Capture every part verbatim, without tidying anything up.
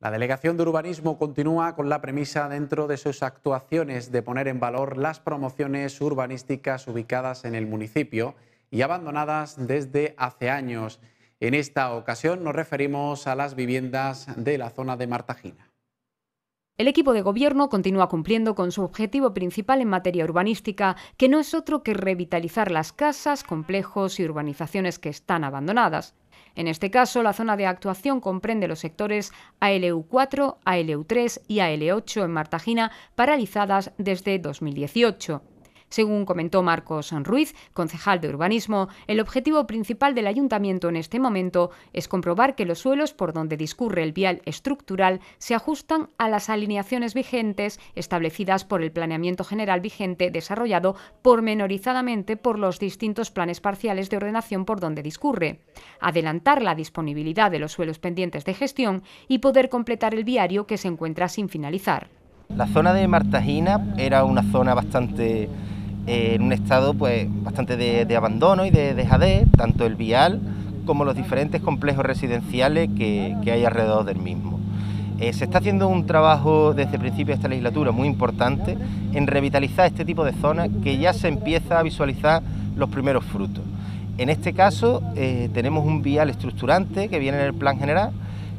La Delegación de Urbanismo continúa con la premisa dentro de sus actuaciones de poner en valor las promociones urbanísticas ubicadas en el municipio y abandonadas desde hace años. En esta ocasión nos referimos a las viviendas de la zona de Martajina. El equipo de gobierno continúa cumpliendo con su objetivo principal en materia urbanística, que no es otro que revitalizar las casas, complejos y urbanizaciones que están abandonadas. En este caso, la zona de actuación comprende los sectores A L U cuatro, A L U tres y A L ocho en Martajina, paralizadas desde dos mil dieciocho. Según comentó Marcos Ruiz, concejal de Urbanismo, el objetivo principal del Ayuntamiento en este momento es comprobar que los suelos por donde discurre el vial estructural se ajustan a las alineaciones vigentes establecidas por el Planeamiento General vigente desarrollado pormenorizadamente por los distintos planes parciales de ordenación por donde discurre, adelantar la disponibilidad de los suelos pendientes de gestión y poder completar el viario que se encuentra sin finalizar. La zona de Martajina era una zona bastante... en un estado pues bastante de, de abandono y de dejadez, tanto el vial como los diferentes complejos residenciales que, que hay alrededor del mismo. Eh, se está haciendo un trabajo desde el principio de esta legislatura muy importante en revitalizar este tipo de zonas que ya se empieza a visualizar los primeros frutos. En este caso eh, tenemos un vial estructurante que viene en el plan general,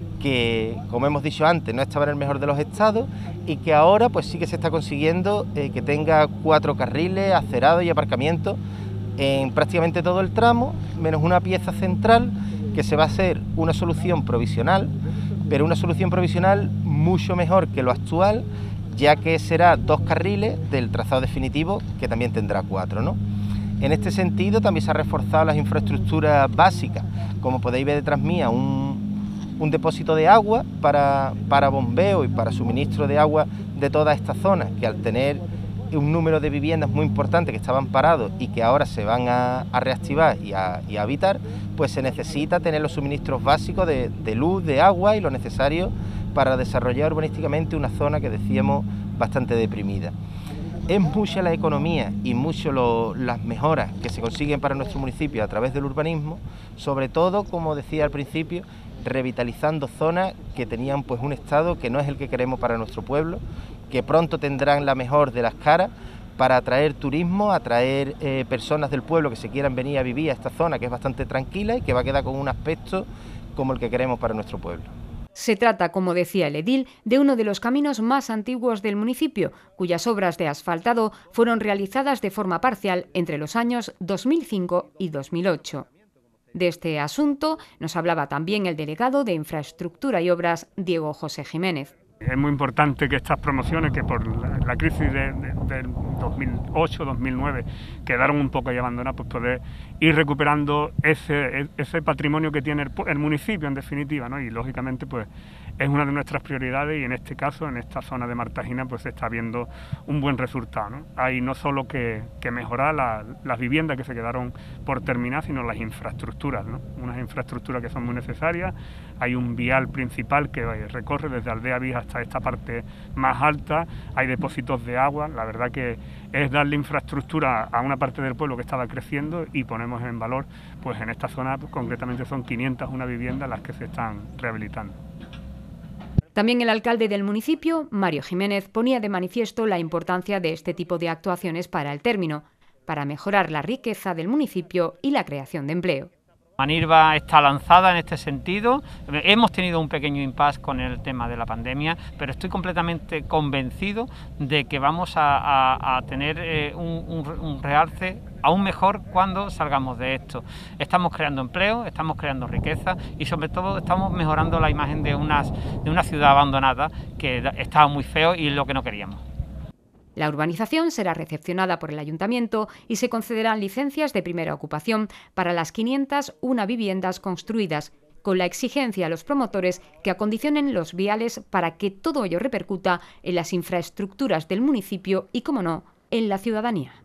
que, como hemos dicho antes, no estaba en el mejor de los estados y que ahora pues sí que se está consiguiendo eh, que tenga cuatro carriles, acerados y aparcamientos en prácticamente todo el tramo, menos una pieza central que se va a hacer una solución provisional, pero una solución provisional mucho mejor que lo actual, ya que será dos carriles del trazado definitivo, que también tendrá cuatro, ¿no? En este sentido también se han reforzado las infraestructuras básicas, como podéis ver detrás mía, un un depósito de agua para, para bombeo y para suministro de agua de toda esta zona, que al tener un número de viviendas muy importante que estaban parados y que ahora se van a, a reactivar y a, y a habitar, pues se necesita tener los suministros básicos de, de luz, de agua y lo necesario para desarrollar urbanísticamente una zona que decíamos bastante deprimida. Es mucha la economía y mucho lo, las mejoras que se consiguen para nuestro municipio a través del urbanismo, sobre todo, como decía al principio, revitalizando zonas que tenían pues un estado que no es el que queremos para nuestro pueblo, que pronto tendrán la mejor de las caras para atraer turismo, atraer eh, personas del pueblo que se quieran venir a vivir a esta zona que es bastante tranquila y que va a quedar con un aspecto como el que queremos para nuestro pueblo. Se trata, como decía el edil, de uno de los caminos más antiguos del municipio, cuyas obras de asfaltado fueron realizadas de forma parcial entre los años dos mil cinco y dos mil ocho. De este asunto nos hablaba también el delegado de Infraestructura y Obras, Diego José Jiménez. Es muy importante que estas promociones, que por la, la crisis de, de, del dos mil ocho dos mil nueve quedaron un poco ahí abandonadas, pues poder ir recuperando ese, ese patrimonio que tiene el, el municipio en definitiva, ¿no? Y lógicamente pues es una de nuestras prioridades y en este caso, en esta zona de Martajina, pues se está viendo un buen resultado, ¿no? Hay no solo que, que mejorar la, las viviendas que se quedaron por terminar, sino las infraestructuras, ¿no? Unas infraestructuras que son muy necesarias. Hay un vial principal que recorre desde Aldea Vieja hasta esta parte más alta, hay depósitos de agua. La verdad que es darle infraestructura a una parte del pueblo que estaba creciendo y ponemos en valor, pues en esta zona pues, concretamente son quinientas una viviendas las que se están rehabilitando. También el alcalde del municipio, Mario Jiménez, ponía de manifiesto la importancia de este tipo de actuaciones para el término, para mejorar la riqueza del municipio y la creación de empleo. Manirva está lanzada en este sentido. Hemos tenido un pequeño impasse con el tema de la pandemia, pero estoy completamente convencido de que vamos a, a, a tener eh, un, un, un realce aún mejor cuando salgamos de esto. Estamos creando empleo, estamos creando riqueza y sobre todo estamos mejorando la imagen de, unas, de una ciudad abandonada que estaba muy feo y es lo que no queríamos. La urbanización será recepcionada por el Ayuntamiento y se concederán licencias de primera ocupación para las quinientas una viviendas construidas, con la exigencia a los promotores que acondicionen los viales para que todo ello repercuta en las infraestructuras del municipio y, como no, en la ciudadanía.